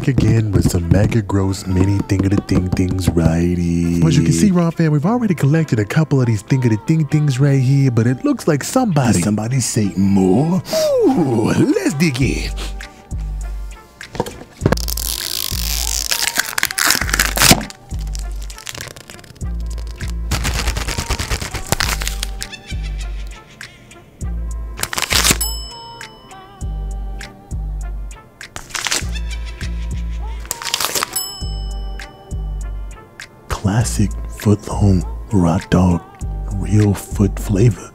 back again with some mega gross mini thing-a-da-thing things right here. As you can see, RAMFAM, we've already collected a couple of these thing-a-da-thing things right here, but it looks like somebody... Did somebody say more? Ooh, let's dig in. Classic foot-long raw dog, real foot flavor.